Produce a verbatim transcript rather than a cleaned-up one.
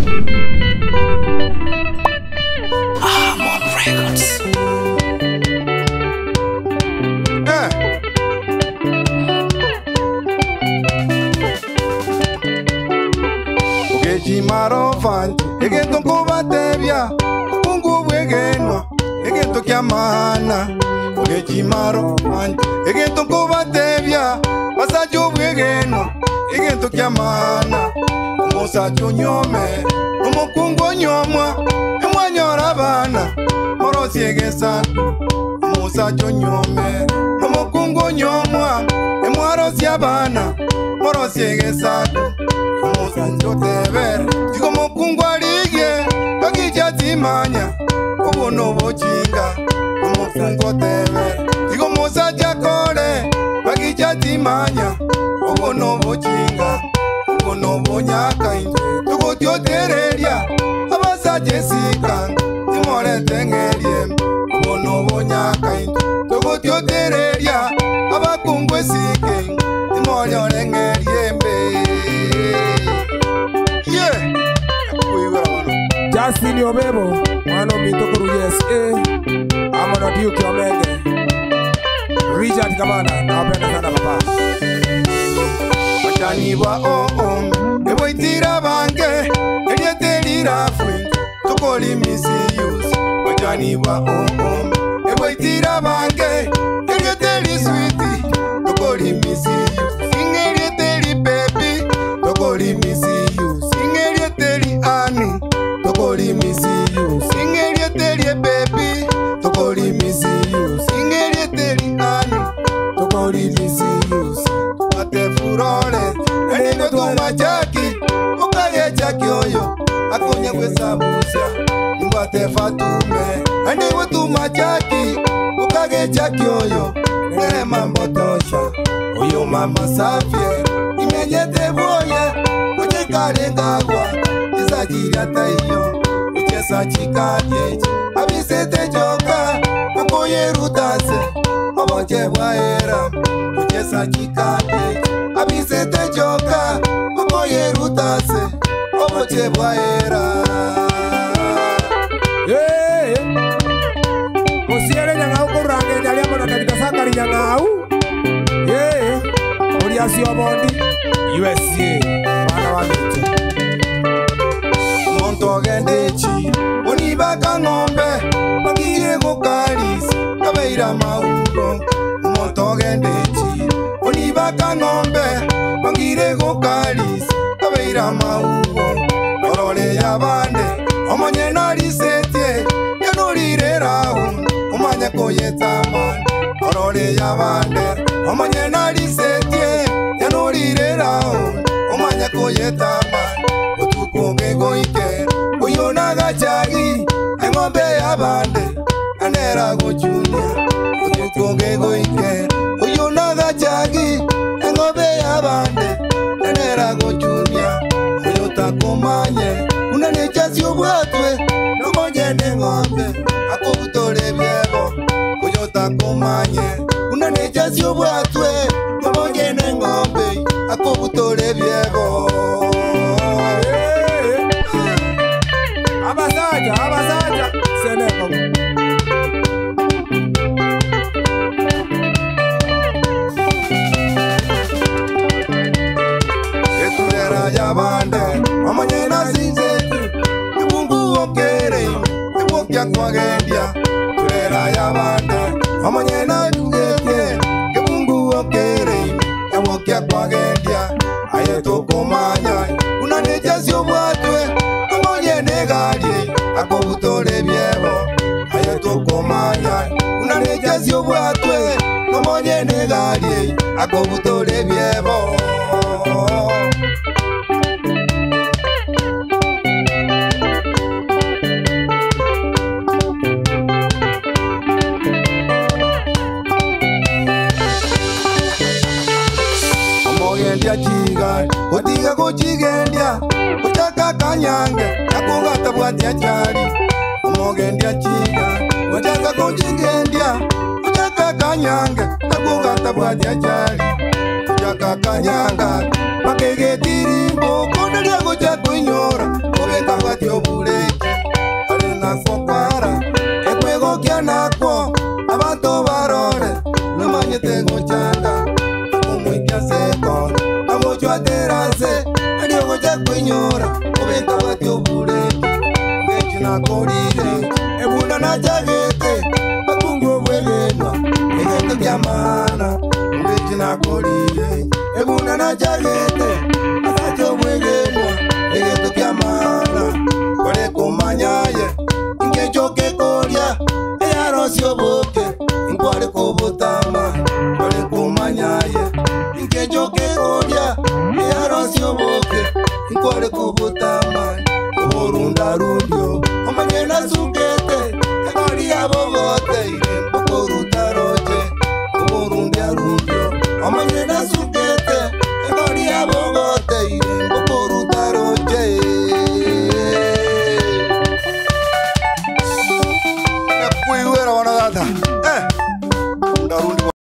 Amon Records. Eh. Ugeji marofan, egento kubatebya, kungu bwegenwa, egento kyamana. Ugeji marofan, egento kubatebya, masajo bwegenwa, egento kyamana. Musajo nyome, umukungu nyomwa, emwanyora bana, morosi egesa. Musajo nyome, umukungu nyomwa, emwarosi abana, morosi egesa. Musajo teber, digo mukungu alige, bagija timanya, ubono bochinga. Mukungu teber, digo musaja kore, bagija timanya, ubono bochinga. Ubono bonyaka inje, tugo tiotereria, abasa Jessica, timore tengerie. Ubono bonyaka inje, tugo tiotereria, abakungwe sike, timore orengerie mbe. Yeah, Justin Obebo, mano mitokuru yes, eh. Amana Duke Omenge. Richard Kamana, napenda sana papa. Machaniwa oh oh, ebo itira bange, eliete lira fui, tokoli misuse. Machaniwa oh oh, ebo itira bange, eliete li sweetie, tokoli misuse. Ingeliete li baby, tokoli misuse. Ingeliete li ani, tokoli misuse. Ingeliete li baby, tokoli misuse. Ingeliete li ani, tokoli misuse. Ate furore, ene tu machaki, ukaye chaki oyo, akonya kwesabusia. Mbate fatume, ene tu machaki, ukaye chaki oyo, ene mambo tosha. Oyo mama safie, imenyete boye, oje karengagwa, izajiri ataiyo, uchesa chikaje, abisete joka, akoye rutase, oboche bwaera. Uchesa chikaje, abisete joka, okoye rutase, oboche bwaera. Eh, musiere nyangau kurange nyali amona kadika sakari nyangau. Eh, Oriasi Obondi, U S A, wana wa mitu. Monto gendechi, unibaka ngombe, magiye gokaris, kabeira mauro. Monto gendechi, unibaka ngombe, magire gokaris, kabeira mauro. Orole ya bande, omanye nari setie, yanurire rao, omanye koyetaman. Orole ya bande, omanye nari setie, yanurire rao, omanye koyetaman. Otukonge goike, uyona gachagi, engombe ya bande, anera go junior. Otukonge goike, uyona gachagi, engombe ya bande, anera go junior. Ayota komanye, unanechasi obwatwe, nomonye nengombe, akobutore biego. Oyota komanye, unanechasi obwatwe, nomonye nengombe, akobutore biego. Abasaja, abasaja, seneko. Eturera ya bande, omanye nasinzeti, ibungu okere, ibukya kwagendia. Turera ya bande, omanye nasinzeti, ibungu okere, ibukya kwagendia. Ayeto komanya, unanechasi obwatwe, omanye negari, akobutore biebo. Ayeto komanya, unanechasi obwatwe, omanye negari, akobutore biebo. Omogendia chiga, otiga kuchigendia, ochaka kanyange, nakungata bwatia chari. Omogendia chiga, ochaka kuchigendia, ochaka kanyange, nakungata bwatia chari. Ochaka kanyanga, makege tirimbo, kondelia kucha kuinyora, obeka na korire ebunda na jagete akungo bwegeno egento kyamana mbechi na korire ebunda na jagete asacho bwegeno egento kyamana kore kumanyaye ingechoke koria eyarosio boke inkware kubutama kore kumanyaye ingechoke koria eyarosio boke inkware kubutama Orunda rundio, omanyena sukete, ekori abogote, irembo koruta roche. Orunda rundio, omanyena sukete, ekori abogote, irembo koruta roche. Nakuiwera wanagata.